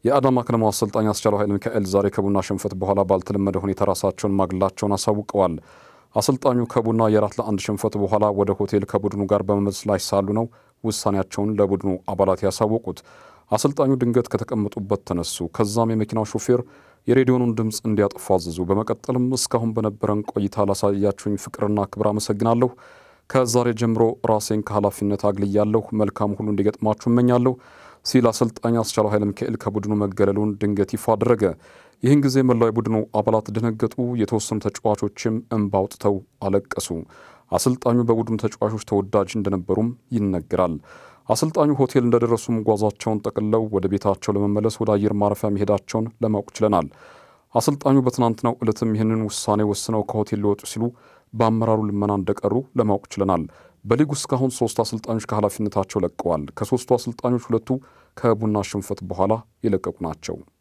የአዳማ ከነማ አሰልጣኝ አስቻለው ኃይለ ሚካኤል ዛሬ ከቡና ሽንፈት በኋላ ባልተለመደ ሁኔታ ራሳቸውን ማግለላቸውን አሳውቀዋል። አሰልጣኙ ከቡና የ4-1 ሽንፈት በኋላ ወደ ሆቴል ከቡድኑ ጋር በመመለስ ላይ ሳሉ ነው ውሳኔያቸውን ለቡድኑ አባላት ያሳወቁት። አሰልጣኙ ድንገት ከተቀመጡበት ተነሱ። ከዛም የመኪናው ሾፌር የሬዲዮኑን ድምጽ እንዲያጠፋ አዘዙ። በመቀጠልም እስካሁን በነበረን ቆይታ ላሳያችሁኝ ፍቅርና ክብር አመሰግናለሁ። ከዛሬ ጀምሮ ራሴን ከኃላፊነት አግልያለሁ። መልካም ሁሉ እንዲገጥማችሁ እመኛለሁ ሲል አሰልጣኝ አስቻለው ኃይለ ሚካኤል ከቡድኑ መገለሉን ድንገት ይፋ አደረገ። ይህን ጊዜ መላው የቡድኑ አባላት ደነገጡ። የተወሰኑ ተጫዋቾችም እንባ አውጥተው አለቀሱ። አሰልጣኙ በቡድኑ ተጫዋቾች ተወዳጅ እንደነበሩም ይነገራል። አሰልጣኙ ሆቴል እንደደረሱም ጓዛቸውን ጠቅልለው ወደ ቤታቸው ለመመለስ ወደ አየር ማረፊያ መሄዳቸውን ለማወቅ ችለናል። አሰልጣኙ በትናንትናው ዕለትም ይህንን ውሳኔ ወስነው ከሆቴል ሊወጡ ሲሉ በአመራሩ ልመና እንደቀሩ ለማወቅ ችለናል። በሊጉ እስካሁን 3 አሰልጣኞች ከኃላፊነታቸው ለቀዋል። ከ3ቱ አሰልጣኞች 2ቱ ከቡና ሽንፈት በኋላ የለቀቁ ናቸው።